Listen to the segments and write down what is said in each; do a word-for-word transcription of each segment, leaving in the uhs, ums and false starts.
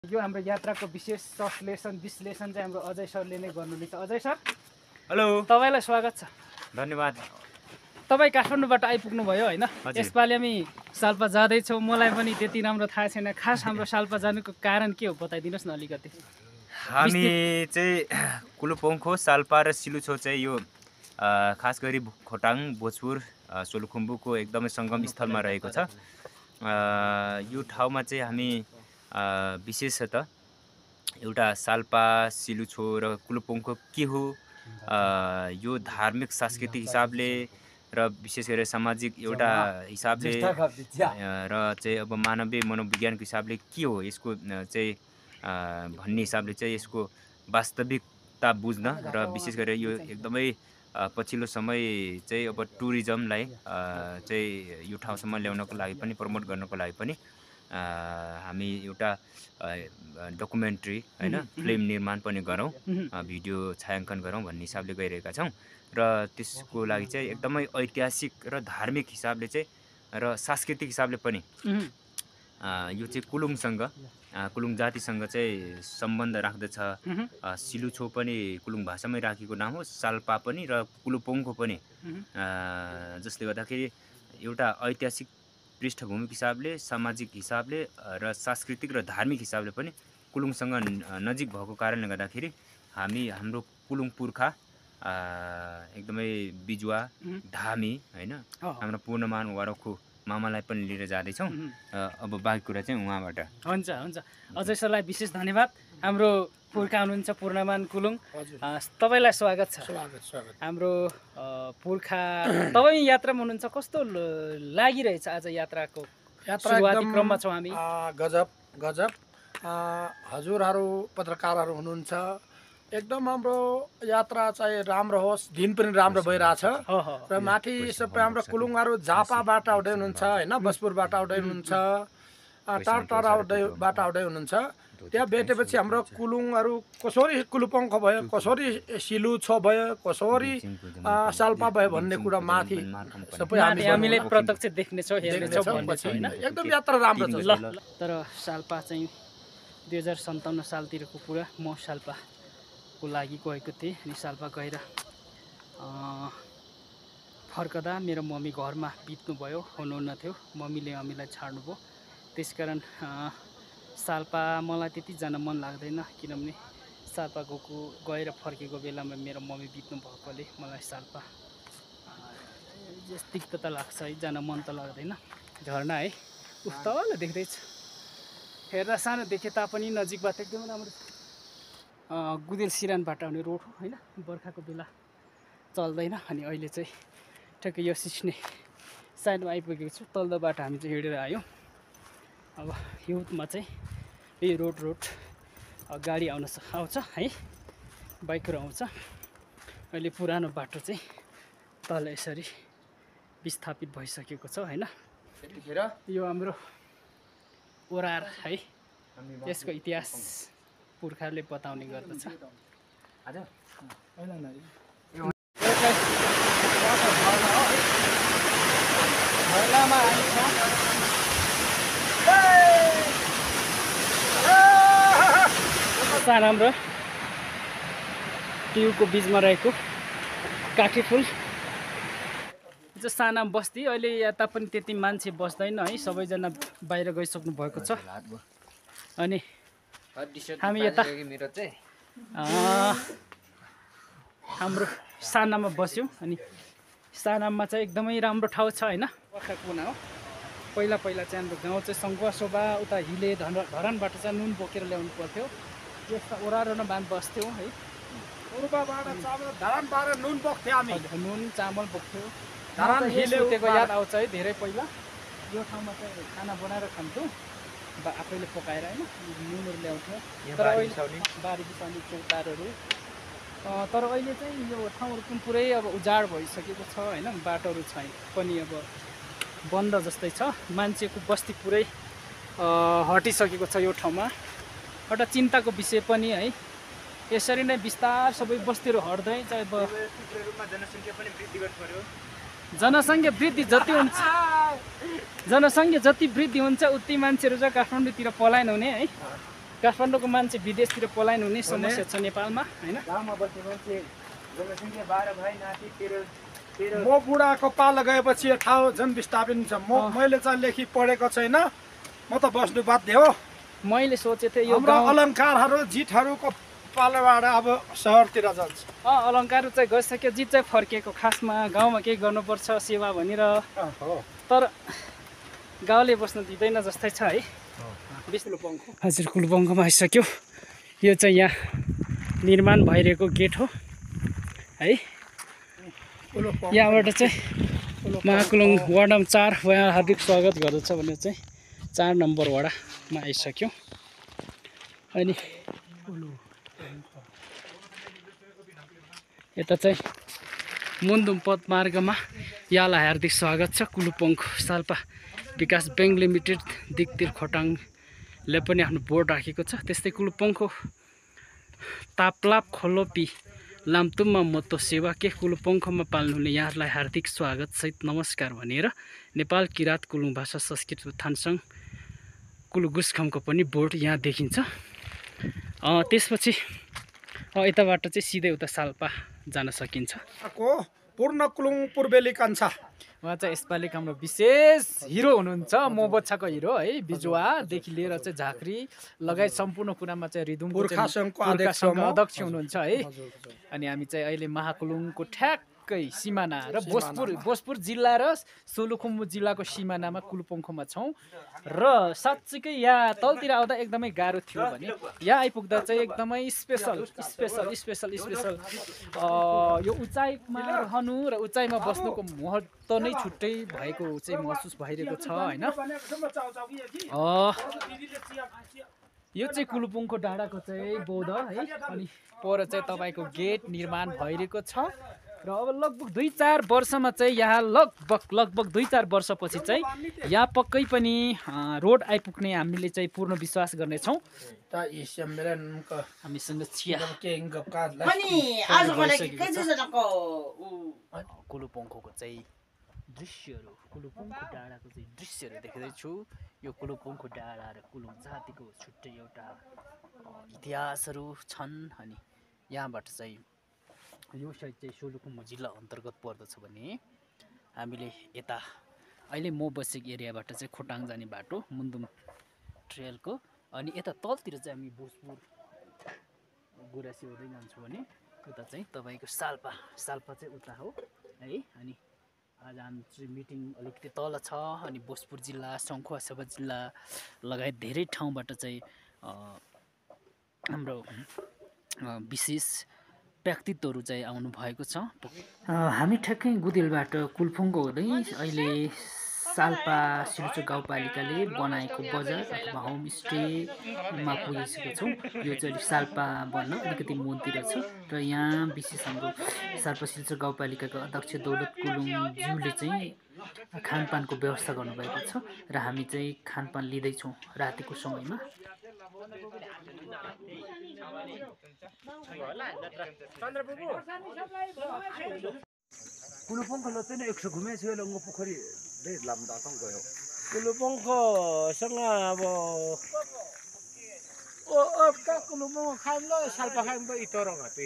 यो हाम्रो यात्राको विशेष संश्लेषण विश्लेषण चाहिँ हाम्रो अजय सरले नै गर्नुहुनेछ। अजय सर, हेलो, तपाईलाई स्वागत छ। धन्यवाद। तपाईँ काठमाडौँबाट आइपुग्नु भयो हैन? यसपालि हामी साल्पा जाँदैछौँ। मलाई पनि त्यति राम्रो थाहा छैन। खास हाम्रो साल्पा जानुको कारण के हो बताइदिनुहोस् न अलिकति। हामी चाहिँ कुलुपोङखो, साल्पा र सिलुछो चाहिँ यो खास गरी खोटाङ, भोजपुर, सोलुखुम्बुको एकदमै सङ्गम स्थलमा रहेको छ। यो ठाउँमा चाहिँ हामी विशेषतः एउटा साल्पा, सिलुछो र कुलुपोङको के हो, यो धार्मिक सांस्कृतिक हिसाबले र विशेष गरेर सामाजिक एउटा हिसाबले र चाहिँ अब मानवीय मनोविज्ञानको हिसाबले के हो यसको चाहिँ भन्ने हिसाबले चाहिँ यसको वास्तविकता बुझ्न र विशेष गरेर यो एकदमै पछिल्लो समय चाहिँ अब टुरिज्मलाई चाहिँ यो ठाउँसम्म ल्याउनको लागि पनि प्रमोट गर्नको लागि पनि हामी एउटा डकुमेन्ट्री हैन फिल्म निर्माण पनि गरौँ, भिडियो छायाङ्कन गरौँ भन्ने हिसाबले गइरहेका छौँ। र त्यसको लागि चाहिँ एकदमै ऐतिहासिक र धार्मिक हिसाबले चाहिँ र सांस्कृतिक हिसाबले पनि यो चाहिँ कुलुङसँग, कुलुङ जातिसँग चाहिँ सम्बन्ध राख्दछ। सिलुछो पनि कुलुङ भाषामै राखेको नाम हो, साल्पा पनि र कुलुपोङको पनि, जसले गर्दाखेरि एउटा ऐतिहासिक पृष्ठभूमिक हिसाबले, सामाजिक हिसाबले र सांस्कृतिक र धार्मिक हिसाबले पनि कुलुङसँग नजिक भएको कारणले गर्दाखेरि हामी हाम्रो कुलुङ पुर्खा एकदमै बिजुवा धामी हैन हाम्रो पूर्णमान वरखु मामालाई पनि लिएर जाँदैछौँ। अब बाँकी कुरा चाहिँ उहाँबाट। हुन्छ हुन्छ, अजय सरलाई विशेष धन्यवाद। हाम्रो पुर्खा हुनुहुन्छ पूर्णमान कुलुङ, तपाईँलाई स्वागत छ। हाम्रो पुर्खा तपाईँ यात्रामा हुनुहुन्छ, कस्तो लागिरहेछ आज यात्राको सुरुवाती क्रममा छौँ हामी? गजब गजब। हजुरहरू पत्रकारहरू हुनुहुन्छ, एकदम हाम्रो यात्रा चाहिँ राम्रो होस्, दिन पनि राम्रो भइरहेछ। र माथि सबै हाम्रो कुलुङहरू झापाबाट आउँदै हुनुहुन्छ होइन, बसपुरबाट आउँदै हुनुहुन्छ, टाढा टाढा आउँदैबाट आउँदै हुनुहुन्छ। त्यहाँ भेटेपछि हाम्रो कुलुङहरू कसरी कुलुपोङको भयो, कसरी सिलुछो भयो, कसरी साल्पा भयो भन्ने कुरा माथि सबै हामीले प्रत्यक्ष देख्नेछौँ, हेर्नेछौँ भन्ने छ हैन? एकदम यात्रा राम्रो छ। तर साल्पा चाहिँ दुई हजार सन्ताउन्न सालतिरको कुरा, म साल्पाको लागि गएको थिएँ। अनि साल्पा गएर फर्कदा मेरो मम्मी घरमा बित्नुभयो, हुनुहुन्न थियो। मम्मीले मम्मीलाई छाड्नुभयो। त्यसकारण साल्पा मलाई त्यति जान मन लाग्दैन, किनभने साल्पा गएको गएर फर्केको बेलामा मेरो मम्मी बित्नु भएकोले मलाई साल्पा तिक्तता लाग्छ है, जान मन त लाग्दैन। झरना है उफ तल देख्दैछ, हेर्दा सानो देखे तापनि नजिकबाट एकदमै राम्रो। गुदेल सिरानबाट आउने रोड हो होइन, बर्खाको बेला चल्दैन। अनि अहिले चाहिँ ठ्याक्कै यो सिस्ने साइडमा आइपुगेको छु। तल्लो बाटो हामी चाहिँ हिँडेर आयौँ। अब हिउँदमा चाहिँ यही रोड रोड गाडी आउन आउँछ है, बाइकहरू आउँछ। अहिले पुरानो बाटो चाहिँ तल यसरी विस्थापित भइसकेको छ होइन। यो हाम्रो ओरार है, यसको इतिहास पुर्खाले बताउने गर्दछ। सानाम र टियुको बिचमा रहेको काठी फुल जो सानाम बस्ती। अहिले यता पनि त्यति मान्छे बस्दैन है, सबैजना बाहिर गइसक्नु भएको छ। अनि हामी यता हाम्रो सानाममा बस्यौँ। अनि सानाममा चाहिँ एकदमै राम्रो ठाउँ छ होइन, बर्खा कुना हो। पहिला पहिला चाहिँ हाम्रो गाउँ चाहिँ सङ्गुवासोबा उता हिले धन धरानबाट चाहिँ नुन बोकेर ल्याउनु पर्थ्यो। यस्ता ओह्रारोमा बाँध बस्थ्यौँ है। धरानबाट नुन बोक्थ्यो हामी, नुन चामल बोक्थ्यौँ। धरान हिलेको याद आउँछ है धेरै पहिला। यो ठाउँमा चाहिँ खाना बनाएर खान्थ्यौँ, आफैले पकाएर होइन, नुनहरू ल्याउँथ्यो। तर अहिले बारी बिसाउने चौतारहरू। तर अहिले चाहिँ यो ठाउँहरू पनि पुरै अब उजाड भइसकेको छ होइन, बाटोहरू छैन पनि, अब बन्द जस्तै छ। मान्छेको बस्ती पुरै हटिसकेको छ यो ठाउँमा। एउटा चिन्ताको विषय पनि है, यसरी नै बिस्तार सबै बस्तीहरू हट्दै चाहिँ अब जनसङ्ख्या पनि वृद्धि गर्नु पर्यो। जनसङ्ख्या वृद्धि जति हुन्छ जनसङ्ख्या जति वृद्धि हुन्छ उति मान्छेहरू चाहिँ काठमाडौँतिर पलायन हुने है। काठमाडौँको मान्छे विदेशतिर पलायन हुने समस्या छ नेपालमा होइन। गाउँमा बस्ने मान्छे जनसङ्ख्या बाह्र भाइ नाति तेह्र तेह्र म बुढाको पालो गएपछि यो ठाउँ झन् विस्थापित छ। म मैले चाहिँ लेखी पढेको छैन, म त बस्नु बाध्य हो। मैले सोचेको थिएँ यो हाम्रो गाउँ अलङ्कारहरू जितहरूको पालोबाट अब सहरतिर जान्छ। अँ अलङ्कार चाहिँ गइसक्यो, जित चाहिँ फर्किएको। खासमा गाउँमा केही गर्नुपर्छ सेवा भनेर, तर गाउँले बस्न दिँदैन जस्तै छ है। हजुर कुलुपङ्खोमा आइसक्यो। यो चाहिँ यहाँ निर्माण भइरहेको गेट हो है। यहाँबाट चाहिँ महाकुलुङ वार्ड नम्बर चार उहाँ हार्दिक स्वागत गर्दछ भनेर चाहिँ चार नम्बर वडामा आइसक्यो। अनि यता चाहिँ मुन्दुम पदमार्गमा यहाँलाई हार्दिक स्वागत छ। कुलुपङ्खो साल्पा विकास ब्याङ्क लिमिटेड दिक्तिर खोटाङले पनि आफ्नो बोर्ड राखेको छ। त्यस्तै कुलुपङ्खो ताप्लाप खोलोपी लाम्तुममा मत्तो सेवा के कुलुपङ्खोमा पाल्नुहुने यहाँहरूलाई हार्दिक स्वागत सहित नमस्कार भनेर नेपाल किराँत कुलुङ भाषा संस्कृत उत्थान सङ्घ कुलुगुस्खमको पनि बोर्ड यहाँ देखिन्छ। त्यसपछि यताबाट चाहिँ सिधै उता साल्पा जान सकिन्छ। पूर्ण कुलुङ पूर्वेली कान्छा उहाँ चाहिँ यसपालिको हाम्रो विशेष हिरो हुनुहुन्छ, मोबोछाको हिरो है। बिजुवादेखि लिएर चाहिँ झाँक्री लगायत सम्पूर्ण कुरामा चाहिँ रिदुम गोर्खा सङ्घको अध्यक्ष हुनुहुन्छ है। अनि हामी चाहिँ अहिले महाकुलुङको ठ्याक्कै सिमाना र भोजपुर भोजपुर जिल्ला र सोलुखुम्बु जिल्लाको सिमानामा कुलुपङ्खोमा छौँ। र साँच्चीकै यहाँ तलतिर आउँदा एकदमै गाह्रो थियो भने यहाँ आइपुग्दा चाहिँ एकदमै स्पेसल स्पेसल स्पेसल स्पेसल यो उचाइमा रहनु र उचाइमा बस्नुको महत्त्व नै छुट्टै भएको चाहिँ महसुस भइरहेको छ होइन। यो चाहिँ कुलुपङ्खो डाँडाको चाहिँ बौद्ध है। अनि पर चाहिँ तपाईँको गेट निर्माण भइरहेको छ र अब लगभग दुई चार वर्षमा चाहिँ यहाँ लगभग लगभग दुई चार वर्षपछि चाहिँ यहाँ पक्कै पनि रोड आइपुग्ने हामीले चाहिँ पूर्ण विश्वास गर्नेछौँ। हामीसँग चिया कुलुपङ्खोको चाहिँ दृश्यहरू, कुलुपङ्खो डाँडाको चाहिँ दृश्यहरू देख्दैछु। यो कुलुपङ्खो डाँडा र कुलुङ जातिको छुट्टै एउटा इतिहासहरू छन्। अनि यहाँबाट चाहिँ यो साइड चाहिँ सोलुखुम्बु जिल्ला अन्तर्गत पर्दछ भने हामीले यता अहिले म बसेको एरियाबाट चाहिँ खोटाङ जाने बाटो मुन्दुम ट्रेलको, अनि यता तलतिर चाहिँ हामी भोजपुर गुराँसी हुँदै जान्छौँ भने उता चाहिँ तपाईँको साल्पा साल्पा चाहिँ उता हो है। अनि आज हाम्रो चाहिँ मिटिङ अलिकति तल छ। अनि भोजपुर जिल्ला सङ्खुवासभा जिल्ला लगायत धेरै ठाउँबाट चाहिँ हाम्रो विशेष व्यक्तित्वहरू चाहिँ आउनु भएको छ। हामी ठ्याक्कै गुदेलबाट कुलुपङ्खो हुँदै अहिले साल्पा सिलुचोक गाउँपालिकाले बनाएको बजार अथवा होमस्टेमा पुगिसकेको छौँ। यो चाहिँ साल्पा भन्न अलिकति मुनतिर छ र यहाँ विशेष हाम्रो साल्पा सिलुचोक गाउँपालिकाको अध्यक्ष दौलत कुलुङज्यूले चाहिँ खानपानको व्यवस्था गर्नुभएको छ र हामी चाहिँ खानपान लिँदैछौँ रातिको समयमा। कुलुपङ्खो चाहिँ एक सौ घुमे छ लङ्गो पोखरी दे लाम्दा सँग गयो। कुलुपङ्खोसँग अब ओ ओ का कुलुपङ्खो खाम ल साल्पा खाम त इतरङ हते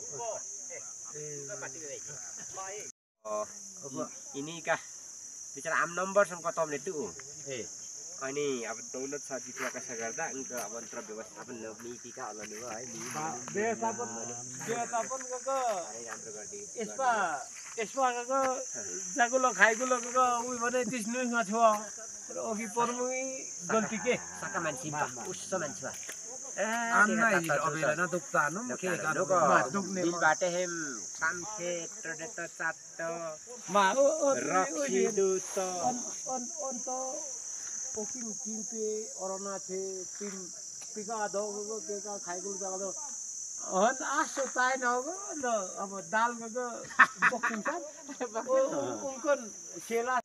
अब इनी का बिचारा आम नम्बर सँग कतमले टु ए अनि अब दौलत छ जितुवा कसो गर्दा उनको अब अन्तर व्यवस्थापन नीतिका अलग हो है। व्यवस्थापन व्यवस्थापन गको राम्रो गर्दै यसमा यसमा गको जागुलो खाइगुलो गको उही भने दिस नुस न छ र ओकी पर्मुई गल्ती के सका मान्छे उस्स मान्छे अन्ना अबेला न दुक्ता न के गानो दुक्ने बाटे हेम काम से ट्रेड त चाट मा रखी दु त अन अन त ओकी तीन पे औरना थे तीन पिका दो गो के का खाइगुलो जागलो अन आसो ताइ न गो ल अब दाल गो बक्किन छ उनको खेला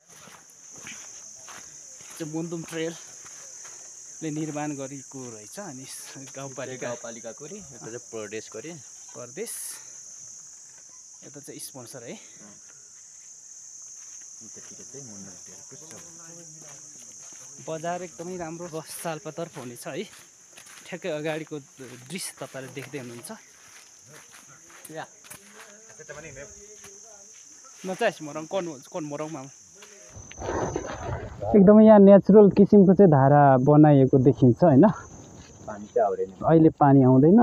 चाहिँ मुन्दुम ट्रेलले निर्माण गरेको रहेछ। अनि गाउँपालिका गाउँपालिकाको रे यो चाहिँ प्रदेशको रे प्रदेश यता चाहिँ स्पोन्सर है। बजार एकदमै राम्रो साल्पातर्फ हुनेछ है। ठ्याक्कै अगाडिको दृश्य तपाईँले देख्दै हुनुहुन्छ नचाहिँ मोरङ कौन कौन मोरङमा एकदमै यहाँ नेचुरल किसिमको चाहिँ धारा बनाइएको देखिन्छ होइन अहिले पानी आउँदैन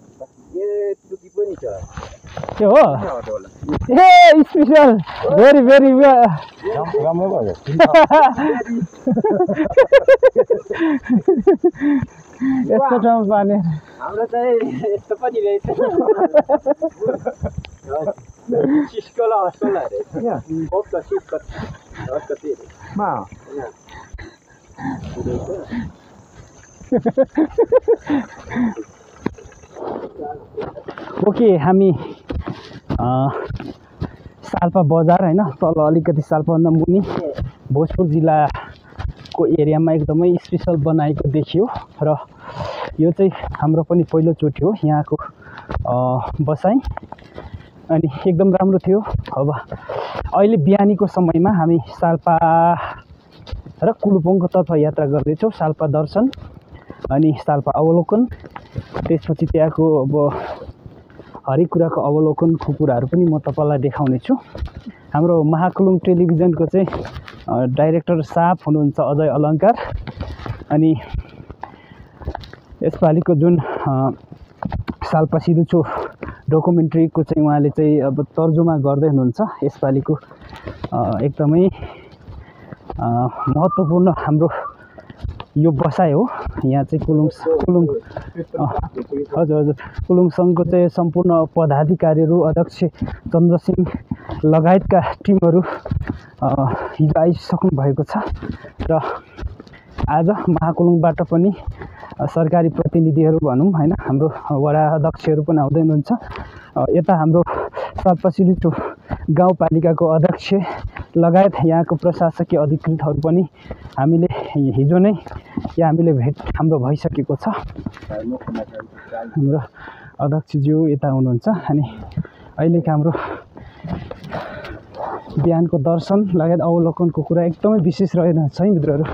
के हो ए स्पेसल भेरी भेरी राम्रो भयो यस्तो ठाउँमा पानी हाम्रो चाहिँ यस्तो पनि रहेछ सिस्कोला हस्कोला अरे ओप्का सिस्को हस्को त्यो मा ओके हामी साल्पा बजार होइन तल अलिकति साल्पाभन्दा मुनि भोजपुर जिल्लाको एरियामा एकदमै स्पेसल बनाएको देखियो र यो चाहिँ हाम्रो पनि पहिलोचोटि हो यहाँको बसाइ अनि एकदम राम्रो थियो। अब अहिले बिहानीको समयमा हामी साल्पा र कुलुपोङको तर्फ यात्रा गर्दैछौँ। साल्पा दर्शन अनि साल्पा अवलोकन, त्यसपछि त्यहाँको अब हरेक कुराको अवलोकनको कुराहरू पनि म तपाईँलाई देखाउने छु। हाम्रो महाकुलुङ टेलिभिजनको चाहिँ डाइरेक्टर साहब हुनुहुन्छ अजय अलङ्कार, अनि यसपालिको जुन साल्पा सिरुचो डकुमेन्ट्रीको चाहिँ उहाँले चाहिँ अब तर्जुमा गर्दै हुनुहुन्छ। यसपालिको एकदमै महत्त्वपूर्ण हाम्रो यो बसाइ हो। यहाँ चाहिँ कुलुङ कुलुङ हजुर हजुर कुलुङ सङ्घको चाहिँ सम्पूर्ण पदाधिकारीहरू, अध्यक्ष चन्द्रसिंह लगायतका टिमहरू हिजो आइसक्नु भएको छ र आज महाकुलुङबाट पनि सरकारी प्रतिनिधिहरू भनौँ होइन, हाम्रो वडा अध्यक्षहरू पनि आउँदै हुनुहुन्छ। यता हाम्रो साल्पा सिरुचो गाउँपालिकाको अध्यक्ष लगायत यहाँको प्रशासकीय अधिकृतहरू पनि हामीले हिजो नै यहाँ हामीले भेट हाम्रो भइसकेको छ। हाम्रो अध्यक्षज्यू यता हुनुहुन्छ अनि अहिलेको हाम्रो बिहानको दर्शन लगायत अवलोकनको कुरा एकदमै विशेष रहेछ है मित्रहरू।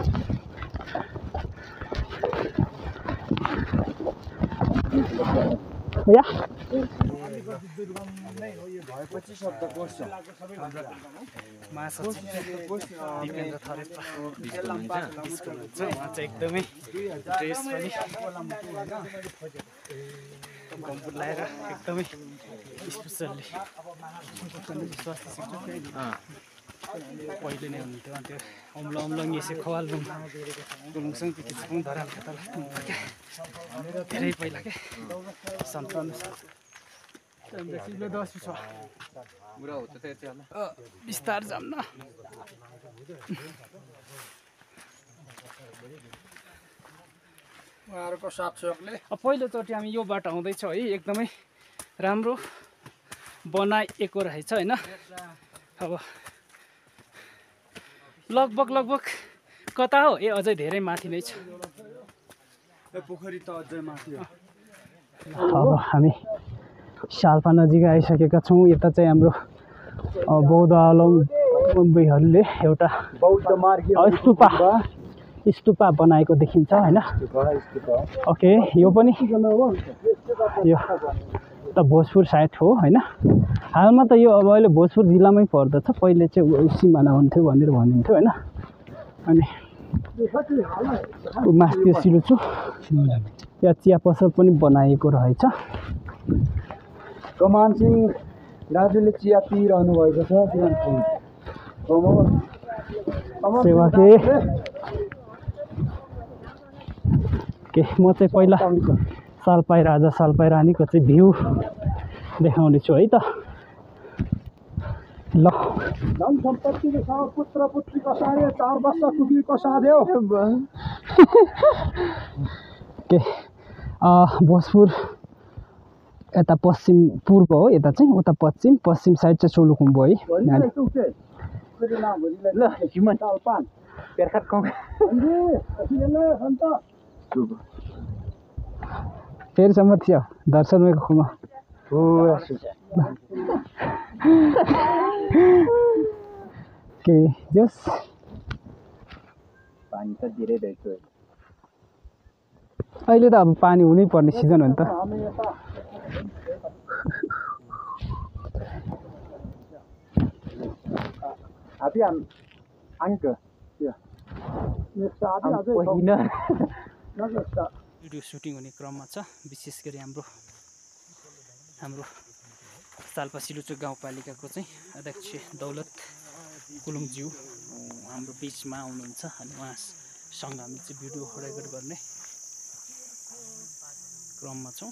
या एकदमै ड्रेस पनि गम्बुट लगाएर एकदमै स्पेसल्ली पहिले नै हुन्थ्यो अनि त्यो अम्ल अम्लङ यसो खवालबुङ गुलुङसँग खिच्बुङ धराल खेतल धेरै पहिला क्या सन्ताउन्न साल दस छ बिस्तार जाम न। उहाँहरूको साथसहयोगले पहिलोचोटि हामी यो बाटो आउँदैछौँ है, एकदमै राम्रो बनाइएको रहेछ होइन। अब लगभग लगभग कता हो ए अझै धेरै माथि नै छ पोखरी त अझै माथि हो। अब हामी साल्पा नजिक आइसकेका छौँ। यता चाहिँ हाम्रो बौद्धावलम्बीहरूले एउटा बौद्ध मार्गी स्तूपा स्तूपा बनाएको देखिन्छ होइन। ओके यो पनि यो त भोजपुर साइड हो होइन। हालमा त यो अब अहिले भोजपुर जिल्लामै पर्दछ, पहिले चाहिँ सिमाना हुन्थ्यो भनेर भनिन्थ्यो होइन। अनि मास्तिर सिरुचो या चिया पसल पनि बनाएको रहेछ। कमान सिंह दाजुले चिया पिइरहनु भएको छ। सेवा के के म चाहिँ पहिला सालपाई राजा सालपाई रानीको चाहिँ भ्यू देखाउने छु है त। ल धन सम्पत्तिको साथ पुत्र पुत्री कसारे चार वर्ष पुगी कसार्यो के भोजपुर यता पश्चिम पूर्व हो, यता चाहिँ उता पश्चिम पश्चिम साइड चाहिँ सोलुखुम्बु है। फेरिसम्म थियो दर्शनको खुमा के जस पानी त धेरै रहेछ। अहिले त अब पानी हुनै पर्ने सिजन हो नि त। हामी यता Tapi an angke. Ya. यस्तो आदि अझै Pohina. नगर्छ भिडियो सुटिङ हुने क्रममा छ। विशेष गरी हाम्रो हाम्रो साल्पा सिलुचोक गाउँपालिकाको चाहिँ अध्यक्ष दौलत कुलुङज्यू हाम्रो बिचमा आउनुहुन्छ अनि उहाँसँग हामी चाहिँ भिडियो रेकर्ड गर्ने क्रममा छौँ।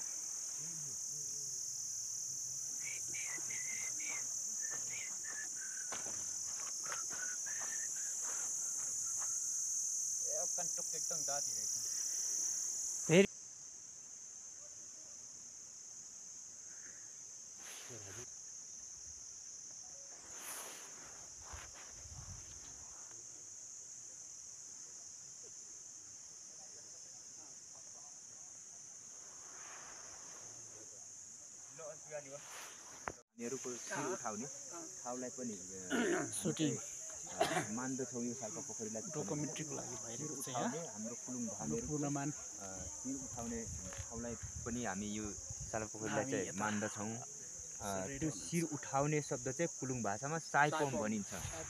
फेरि हामीहरूको सिर उठाउने ठाउँलाई पनि सुटिङ मान्दछौँ। यो सालको पोखरीलाई डकुमेन्ट्रीको लागि भइरहेको छ यहाँ। उठाउने हाम्रो कुलुङ हाम्रो धामीहरू पूर्णमान सिर उठाउने ठाउँलाई पनि हामी यो सालको पोखरीलाई हामी चाहिँ यता मान्दछौँ। अ, त्यो सिर उठाउने शब्द चाहिँ कुलुङ भाषामा साइपम भनिन्छ।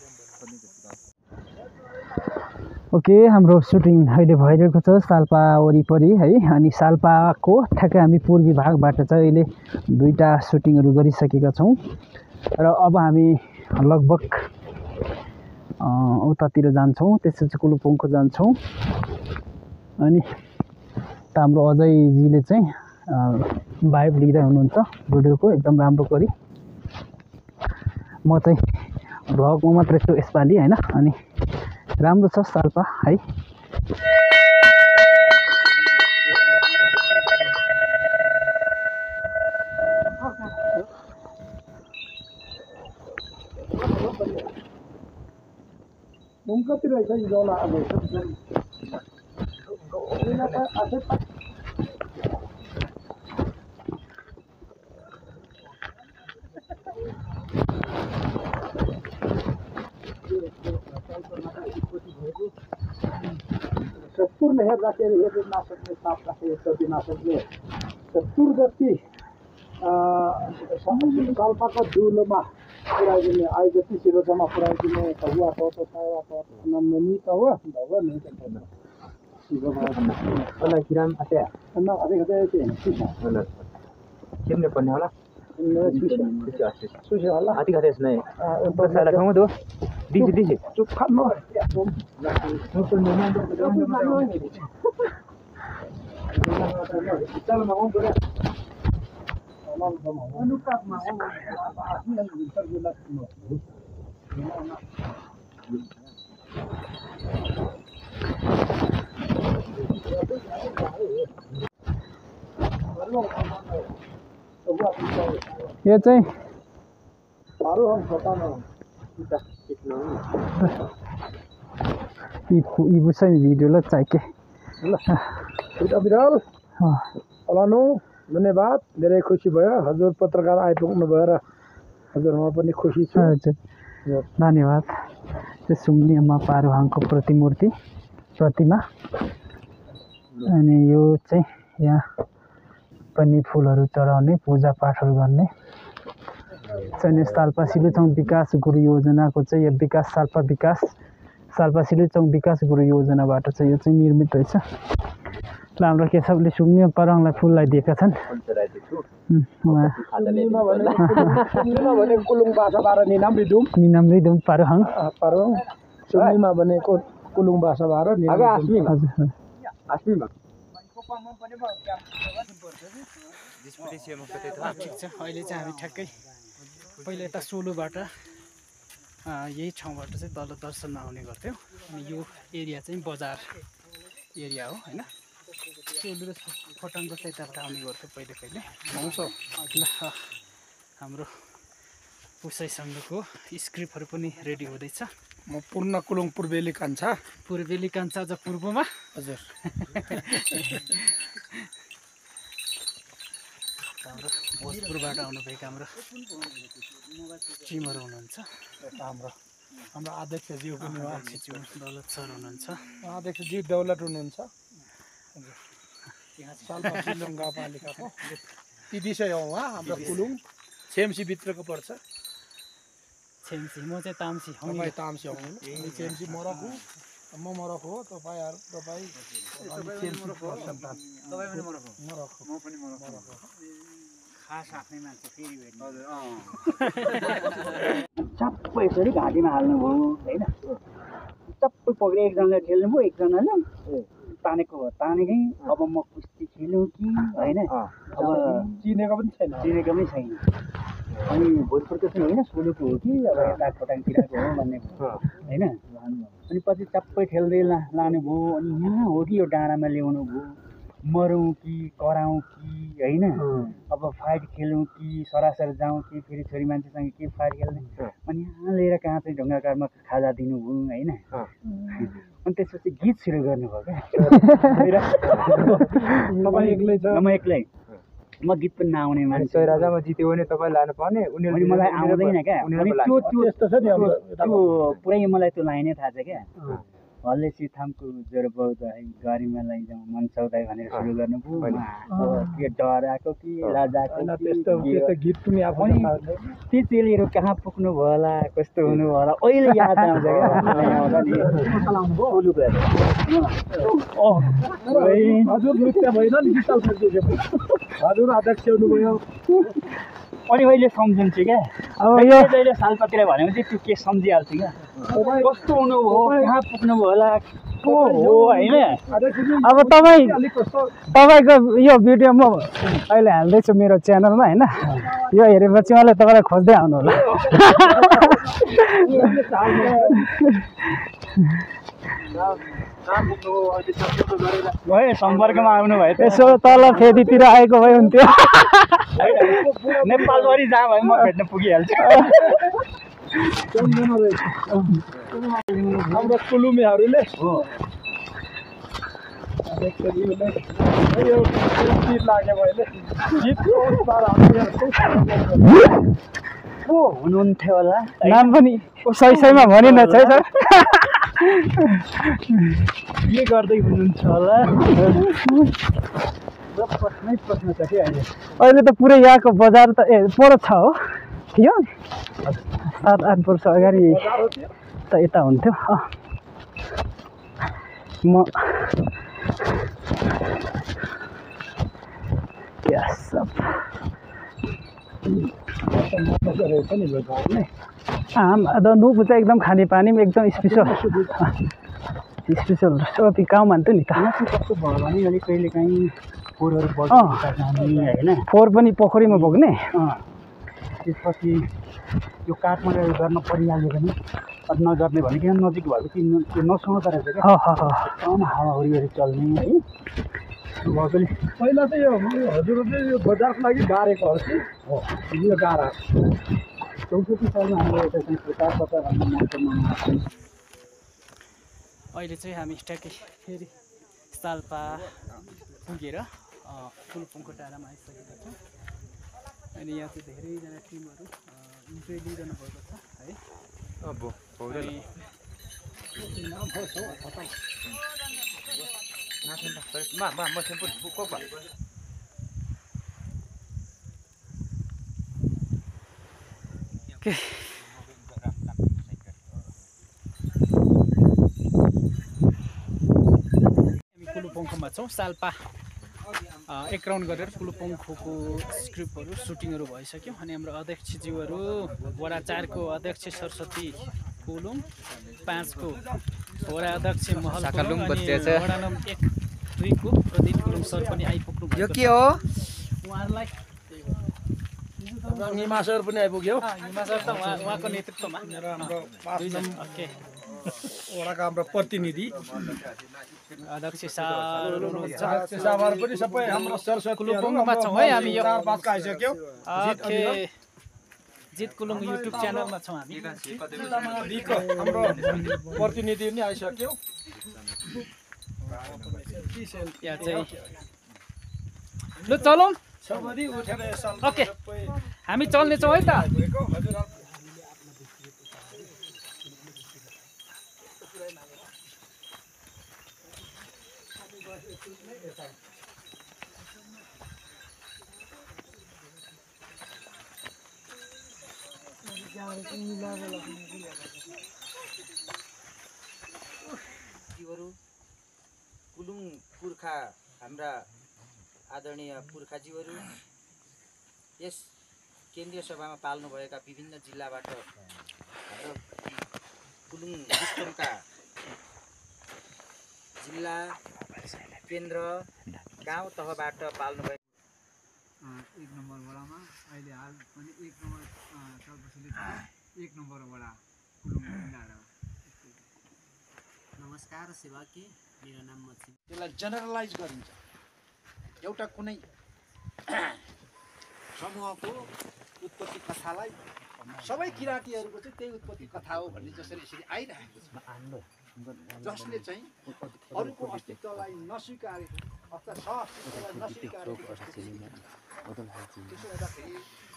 ओके, हाम्रो सुटिङ अहिले भइरहेको छ साल्पा वरिपरि है। अनि साल्पाको ठ्याक्कै हामी पूर्वी भागबाट चाहिँ अहिले दुईवटा सुटिङहरू गरिसकेका छौँ र अब हामी लगभग उतातिर जान्छौँ, त्यसपछि कुलुपोङको जान्छौँ। अनि हाम्रो अजयजीले चाहिँ भाइब लिँदै हुनुहुन्छ भिडियोको एकदम राम्रो गरी। म चाहिँ भ्लगमा मात्रै छु यसपालि होइन। अनि राम्रो छ साल्पा है। मुंकती रहेछ नि जौला अब सत्तुरले हेर्दाखेरि हेर्नु नसक्ने साप राखे जति नसक्ने सत्तुर जति कल्पाको दुलोमा पुऱ्याइदिने आइ जति शिरोसम्म पुऱ्याइदिने हुआ तो सावा तो नन्दनी त हो भगवान नहीं करता होला किराम आते अन्ना अझै कतै चाहिँ होला केमले पर्ने होला सुसे होला आती खाते यसने ऊपर साला खाऊं दो दिसी दिसी चुप खानु चल म आउँ गरे अनुकापमा आफ्नो इन्टरभ्यु लाग्नु यो चाहिँ अरु हम बताउनु यी यी बुझ्छ नि भिडियोलाई चाहिके ल बिटा बिराल अलानु धन्यवाद धेरै खुसी भयो हजुर पत्रकार आइपुग्नु भयो र हजुरमा पनि खुसी छु। हजुर धन्यवाद। त्यो सुम्नियामा पारुहाङको प्रतिमूर्ति प्रतिमा अनि यो चाहिँ यहाँ पनि फुलहरू चढाउने पूजापाठहरू गर्ने चाहिँ साल्पा सिलुचोङ विकास गुरु योजनाको चाहिँ यो विकास साल्पा विकास साल्पा सिलुचोङ विकास गुरु योजनाबाट चाहिँ यो चाहिँ निर्मित रहेछ। ल हाम्रो केशवले सुम्निया पारुहाङलाई फुललाई दिएका छन्। सुम्निमा भनेको कुलुङ भाषाबाट निनाम रिदुम निनाम रिदुम पारुहाङ पारुहाङ सुम्निमा भनेको कुलुङ भाषाबाट निनाम हजुर आस्मिमा ठिक छ। अहिले चाहिँ हामी ठ्याक्कै पहिला यता सोलुबाट यही ठाउँबाट चाहिँ तल दर्शनमा आउने गर्थ्यौँ। अनि यो एरिया चाहिँ बजार एरिया हो होइन। सोलु र खोटाङबाट यताबाट आउने गर्थ्यो पहिले पहिले आउँछ। ल हाम्रो पुसाइ सङ्घको स्क्रिप्टहरू पनि रेडी हुँदैछ। म पूर्ण कुलुङ पूर्वेली कान्छा पूर्वेली कान्छा अझ पूर्वमा हजुर हाम्रो भोजपुरबाट आउनुभएका हाम्रो टिमहरू हुनुहुन्छ। हाम्रो हाम्रो अध्यक्षज्यू पनि अध्यक्षज्यू दौलत सर हुनुहुन्छ। अध्यक्षज्यू दौलत हुनुहुन्छ। सालपा कुलुङ गाउँपालिकाको तिदिसै हो उहाँ हाम्रो कुलुङ छेम्सी भित्रको पर्छ छेम्सी म चाहिँ ताम्सी हौ तपाईँ ताम्सी हुनुहुन्छ छेम्सी मरखु म मरखु हो तपाईँहरू तपाईँ छेम्सीको सन्तान तपाईँ पनि मरखु मरखु म पनि मरखु खास आफ्नै मान्छे फेरि भेट्नु सबै यसरी घाँटीमा हाल्नुभयो होइन सबै पक्रियो एकजनाले ठेल्नुभयो एकजनाले तानेको हो तानेकै अब म कुस्ती खेल्नु कि होइन अब चिनेको पनि छैन चिनेको पनि छैन अनि भोजपुरको चाहिँ होइन सोलुको हो कि अब यता खोटाङतिरको हो भन्ने होइन अनि पछि सबै ठेल्दै ला लानुभयो अनि यहाँ हो कि यो डाँडामा ल्याउनु भयो मरौँ कि कराउँ कि होइन अब फाइट खेलौँ कि सरासर जाउँ कि फेरि छोरी मान्छेसँग के फाइट खेल्ने अनि यहाँ लिएर कहाँ चाहिँ ढुङ्गाकारमा खाजा दिनुभयो होइन अनि त्यसपछि गीत सुरु गर्नुभयो क्या तपाईँ एक्लै छ म एक्लै म गीत पनि नआउने मान्छे राजामा जित्यो भने तपाईँ लानु पर्ने अनि मलाई आउँदैन क्या अनि त्यो त्यो त्यो पुरै मलाई त्यो लाइनै थाहा छ क्या हल्ले सिथामको ज्वरो पाउँदा है गाडीमा लैजाउँ मन सौदाइ भनेर सुरु गर्नुभयो के डर आएको कि लाजाको त्यस्तो त्यस्तो गीत पनि आफै ती चेलीहरू कहाँ पुग्नु भयो होला कस्तो हुनु भयो होला अहिले याद आउँछ क्या हजुर नृत्य भएन नि विशाल हजुर अध्यक्ष हुनुभयो अनि अहिले सम्झन्छु क्या अब यो जहिले सालपातिर भनेपछि त्यो के सम्झिहाल्छु क्या कस्तो हुनुभयो कहाँ पुग्नुभयो होला को हो होइन अब तपाईँ तपाईँको यो भिडियो म अहिले हाल्दैछु मेरो च्यानलमा होइन यो हेरेपछि मलाई तपाईँलाई खोज्दै आउनु होला भयो सम्पर्कमा आउनु भयो यसो तल फेदीतिर आएको भए हुन्थ्यो नेपालभरि जहाँ भयो म भेट्न पुगिहाल्छु हाम्रो कुलुमेहरूले लाग्यो मैले को हुनुहुन्थ्यो होला नाम पनि सही सहीमा भनिन है सर के गर्दै हुनुहुन्छ होला प्रश्नै प्रश्न छ कि अहिले अहिले त पुरै यहाँको बजार त ए पर छ हो थियो सात आठ वर्ष अगाडि त यता हुन्थ्यो म नुप चाहिँ एकदम खानेपानी पनि एकदम स्पेसल स्पेसल अति काम भन्थ्यो नि त कस्तो भयो भने अलिक कहिले काहीँ फोहोरहरू होइन फोहोर पनि पोखरीमा बोक्ने त्यसपछि यो काठमा गर्न परिहाल्यो भने नगर्ने भने किन नजिक भएपछि त्यो नसुहाउँदो रहेछ क्या हावाहुरीहरू चल्ने है भएकोले पहिला चाहिँ यो हजुर चाहिँ यो बजारको लागि गाडेको हो कि हो यो गाडा चौसठी सालमा हाम्रो यता चाहिँ प्रचार प्रचार भन्ने मौसममा अहिले चाहिँ हामी ट्याक्कै फेरि साल्पा पुगेर कुलुपोङको डाँडामा आइसकेका छौँ अनि यहाँ चाहिँ धेरैजना टिमहरू इन्जोय लिइरहनु भएको छ है कुलुपोङकोमा छौँ साल्पा एक राउन्ड गरेर कुलुपोङको स्क्रिप्टहरू सुटिङहरू भइसक्यो अनि हाम्रो अध्यक्षज्यूहरू वडा चारको अध्यक्ष सरस्वती कुलुङ पाँचको वडा अध्यक्ष महल वडा नम्बर एक दुईको प्रदीप कुलुङ सर पनि आइपुग्नु यो के हो उहाँहरूलाई हिमा सर पनि आइपुग्यो हिमा सर त उहाँ उहाँको नेतृत्वमा हाम्रो पाँच नम्बर ओके वडाका हाम्रो प्रतिनिधि अध्यक्ष सर साभार पनि सबै हाम्रो सरस्वती कुलुपोङमा छौँ है हामी यो चार पाँचको आइसक्यो ओके जित कुलुङ युट्युब च्यानलमा छौँ हामी हाम्रो प्रतिनिधि पनि आइसक्यो यहाँ चाहिँ लु चलौँ ओके हामी चल्नेछौँ है त जीवहरू कुलुङ पुर्खा हाम्रा आदरणीय पुर्खाजीहरू यस केन्द्रीय सभामा पाल्नुभएका विभिन्न जिल्लाबाट हाम्रो कुलुङ डिस्ट्रिक्टका जिल्ला केन्द्र गाउँ तहबाट पाल्नुभएको एक नम्बर वडामा अहिले हाल पनि एक नम्बर सर्वसले एक नम्बर वडा कुलुङ डाँडा। नमस्कार सेवा के मेरो नाम मछि। त्यसलाई जेनरलाइज गरिन्छ एउटा कुनै समूहको उत्पत्ति कथालाई सबै किराँतीहरूको चाहिँ त्यही उत्पत्ति कथा हो भन्ने जसरी यसरी आइरहेको छ, जसले चाहिँ अरूको अस्तित्वलाई नस्वीकारेको अथवा सह-अस्तित्वलाई नस्वीकारेको त्यसो हुँदाखेरि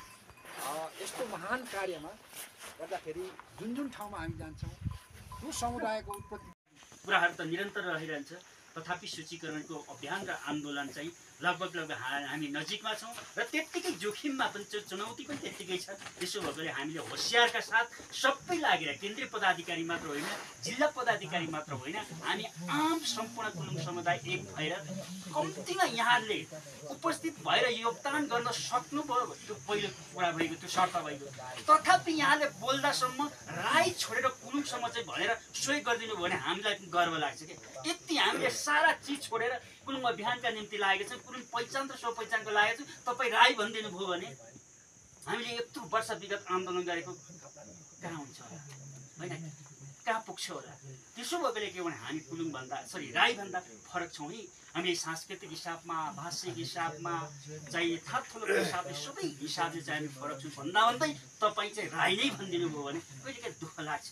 यस्तो महान कार्यमा गर्दाखेरि जुन जुन ठाउँमा हामी जान्छौँ त्यो समुदायको उत्पत्ति कुराहरू त निरन्तर रहिरहन्छ, तथापि सूचीकरणको अभियान र आन्दोलन चाहिँ लगभग लगभग हामी नजिकमा छौँ र त्यत्तिकै जोखिममा पनि चुनौती पनि त्यत्तिकै छ। त्यसो भएकोले हामीले होसियारका साथ सबै लागेर केन्द्रीय पदाधिकारी मात्र होइन, जिल्ला पदाधिकारी मात्र होइन, हामी आम सम्पूर्ण कुलुङ समुदाय एक भएर कम्तीमा यहाँले उपस्थित भएर योगदान गर्न सक्नुभयो। त्यो पहिलो कुरा भइगयो, त्यो शर्त भइगयो। तथापि यहाँले बोल्दासम्म राई छोडेर कुलुङसम्म चाहिँ भनेर सोही गरिदिनु भयो भने हामीलाई पनि गर्व लाग्छ कि यति हामीले सारा चिज छोडेर कुलुङ अभियानका निम्ति लागेको छ, कुलुङ पहिचान र स्व पहिचानको लागेको छ। तपाईँ राई भनिदिनु भयो भने हामीले यत्रो वर्ष विगत आन्दोलन गरेको कहाँ हुन्छ होला, होइन कहाँ पुग्छ होला। त्यसो भएकोले के भने हामी कुलुङभन्दा सरी राईभन्दा फरक छौँ है। हामी सांस्कृतिक हिसाबमा, भाषिक हिसाबमा चाहिँ थाप्थलोको हिसाबले सबै हिसाबले चाहिँ हामी फरक छौँ भन्दा भन्दै तपाईँ चाहिँ राई नै भनिदिनु भयो भने कहिले काहीँ दुःख लाग्छ।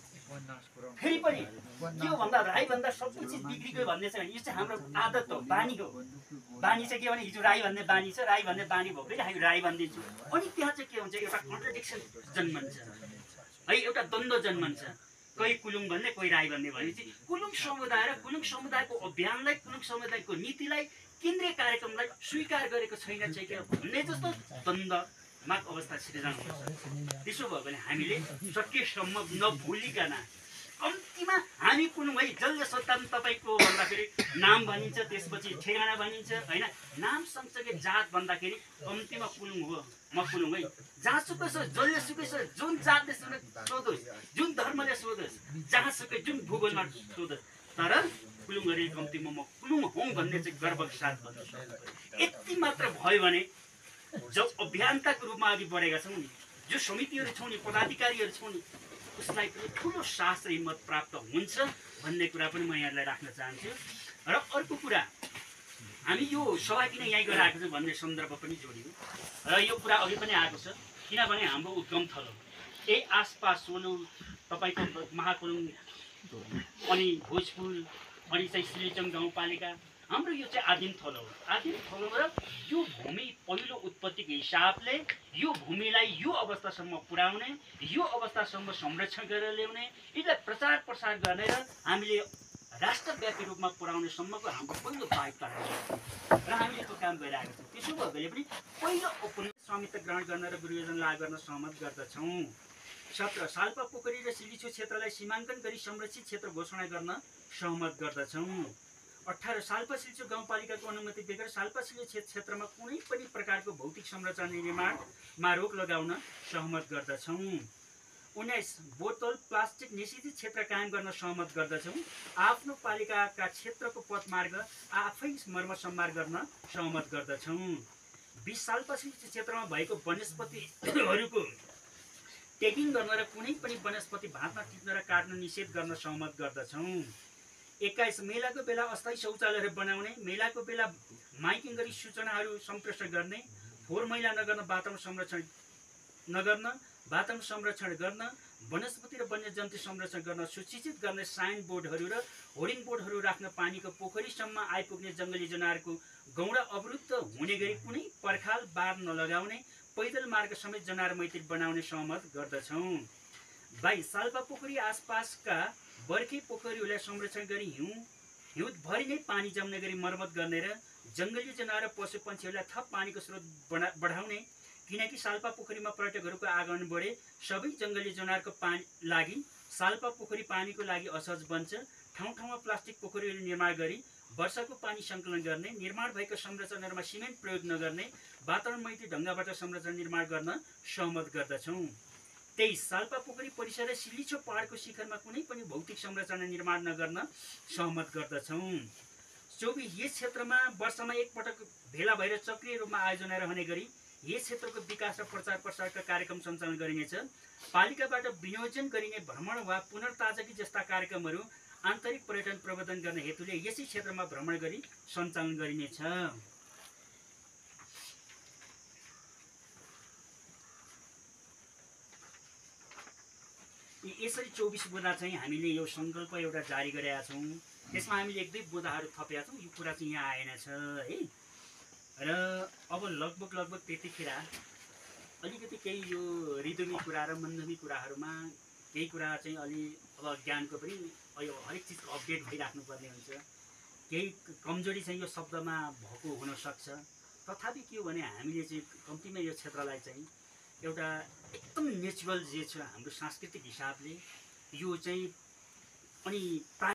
फेरि पनि के हो भन्दा राईभन्दा सबै चिज बिग्रिगयो भन्ने चाहिँ यो चाहिँ हाम्रो आदत हो, बानी हो। बानी चाहिँ के भने हिजो राई भन्ने बानी छ, राई भन्ने बानी भयो फेरि हामी राई भनिदिन्छौँ। अनि त्यहाँ चाहिँ के हुन्छ, एउटा कन्ट्रडिक्सन जन्मन्छ है, एउटा द्वन्द्व जन्मन्छ। कोही कुलुङ भन्ने, कोही राई भन्ने भनेपछि कुलुङ समुदाय र कुलुङ समुदायको अभियानलाई, कुलुङ समुदायको नीतिलाई, केन्द्रीय कार्यक्रमलाई स्वीकार गरेको छैन चाहिँ के भन्ने जस्तो द्वन्द्वमाग अवस्था सिर्जना हुन्छ। त्यसो भयो भने हामीले सकेसम्म नभुलिकन कम्तीमा हामी कुलुङ है, जसले सोद्धा तपाईँको भन्दाखेरि नाम भनिन्छ, त्यसपछि ठेगाना भनिन्छ होइन, नाम सँगसँगै जात भन्दाखेरि कम्तीमा कुलुङ हो, म कुलुङ है। जहाँसुकै छ, जसले सुकै छ, जुन जातले सोधोस्, जुन धर्मले सोधोस्, जहाँसुकै जुन भूगोलमा सोधोस्, तर कुलुङ गरे कम्तीमा म कुलुङ हौँ भन्ने चाहिँ गर्वको साथ भन्नु सक्छु। यति मात्र भयो भने जो अभियन्ताको रूपमा अघि बढेका छौँ नि, जो समितिहरू छौँ नि, पदाधिकारीहरू छौँ नि, उसलाई पनि ठुलो साहस र हिम्मत प्राप्त हुन्छ भन्ने कुरा पनि म यहाँलाई राख्न चाहन्छु। र अर्को कुरा, हामी यो सभा किन यहीँ गएर आएको छ भन्ने सन्दर्भ पनि जोडियो र यो कुरा अघि पनि आएको छ। किनभने हाम्रो उद्गम थलो यही आसपास सोलु, तपाईँको महाकुलुङ अनि भोजपुर अनि चाहिँ सिलिचङ गाउँपालिका हाम्रो यो चाहिँ आदिम थलो हो। आदिम थलो र यो भूमि पहिलो उत्पत्तिको हिसाबले यो भूमिलाई यो अवस्थासम्म पुर्याउने, यो अवस्थासम्म संरक्षण गरेर ल्याउने, यसलाई प्रचार प्रसार गरेर हामीले राष्ट्रव्यापी रूपमा पुर्याउने सम्मको हाम्रो पहिलो दायित्व र हामीले त्यो काम गरिरहेका छौँ। त्यसो भएकोले पनि पहिलो औपनिक स्वामित्व ग्रहण गर्न र गुरुयोजना लागू गर्न सहमत गर्दछौँ। सत्र साल्पा पोखरी र सिलिचो क्षेत्रलाई सीमाङ्कन गरी संरक्षित क्षेत्र घोषणा गर्न सहमत गर्दछौँ। अठार साल्पा सिलिचो गाउँपालिकाको अनुमति बेगर साल्पा सिलिचो क्षेत्रमा कुनै पनि प्रकारको भौतिक संरचना निर्माणमा रोक लगाउन सहमत गर्दछौँ। उन्नाइस बोतल प्लास्टिक निषेधित क्षेत्र कायम गर्न सहमत गर्दछौँ। आफ्नो पालिकाका क्षेत्रको पथमार्ग आफै मर्म सम्मार गर्न सहमत गर्दछौँ। बिस साल्पा सिलिचो क्षेत्रमा भएको वनस्पतिहरूको टेकिङ गर्न र कुनै पनि वनस्पति भातमा टिप्न र काट्न निषेध गर्न सहमत गर्दछौँ। एक्काइस मेलाको बेला अस्थायी शौचालयहरू बनाउने, मेलाको बेला माइकिङ गरी सूचनाहरू सम्प्रेषण गर्ने, फोहोर मैला नगर्न, वातावरण संरक्षण नगर्न, वातावरण संरक्षण गर्न, वनस्पति र वन्यजन्तु संरक्षण गर्न सूचित गर्ने साइन बोर्डहरू र होर्डिङ बोर्डहरू राख्न, पानीको पोखरीसम्म आइपुग्ने जङ्गली जनावरको गौडा अवरुद्ध हुने गरी कुनै पर्खाल बार नलगाउने, पैदल मार्ग समेत जनावर मैत्री बनाउने सहमत गर्दछौँ। बाइस साल्पा पोखरी आसपासका बर्खे पोखरीहरूलाई संरक्षण गरी हिउँ हिउँदभरि नै पानी जम्ने गरी मर्मत गर्ने र जङ्गली जनावर र पशु पन्छीहरूलाई थप पानीको स्रोत बढाउने, किनकि साल्पा पोखरीमा पर्यटकहरूको आगमन बढे सबै जङ्गली जनावरको पानी लागि साल्पा पोखरी पानीको लागि असहज बन्छ। ठाउँ ठाउँमा प्लास्टिक पोखरीहरू निर्माण गरी वर्षाको पानी सङ्कलन गर्ने, निर्माण भएका संरचनाहरूमा सिमेन्ट प्रयोग नगर्ने, वातावरण मैत्री ढङ्गबाट संरचना निर्माण गर्न सहमत गर्दछौँ। तेइस साल्पा पोखरी परिसर र सिलिछो पहाडको शिखरमा कुनै पनि भौतिक संरचना निर्माण नगर्न सहमत गर्दछौँ। चौबिस यस क्षेत्रमा वर्षमा एकपटक भेला भएर चक्रिय रूपमा आयोजना रहने गरी यस क्षेत्रको विकास र प्रचार प्रसारका कार्यक्रम सञ्चालन गरिनेछ। पालिकाबाट विनियोजन गरिने भ्रमण वा पुनर्ताजगी जस्ता कार्यक्रमहरू आन्तरिक पर्यटन प्रवर्धन गर्ने हेतुले यसै क्षेत्रमा भ्रमण गरी सञ्चालन गरिनेछ। यसरी चौबिस बुँदा चाहिँ हामीले यो सङ्कल्प एउटा जारी गरेका छौँ। त्यसमा हामीले एक दुई बुँदाहरू थपेका छौँ। यो कुरा चाहिँ यहाँ आएन छ है। र अब लगभग लगभग त्यतिखेर अलिकति केही यो रिदुमी कुरा र मन्दमी कुराहरूमा केही कुरा चाहिँ अलि अब ज्ञानको पनि यो हरेक चिजको अपडेट भइराख्नुपर्ने हुन्छ। केही कमजोरी चाहिँ यो शब्दमा भएको हुनसक्छ। तथापि के हो भने हामीले चाहिँ कम्तीमा यो क्षेत्रलाई चाहिँ एउटा एकदम नेचुरल जे छ हाम्रो सांस्कृतिक हिसाबले यो चाहिँ अनि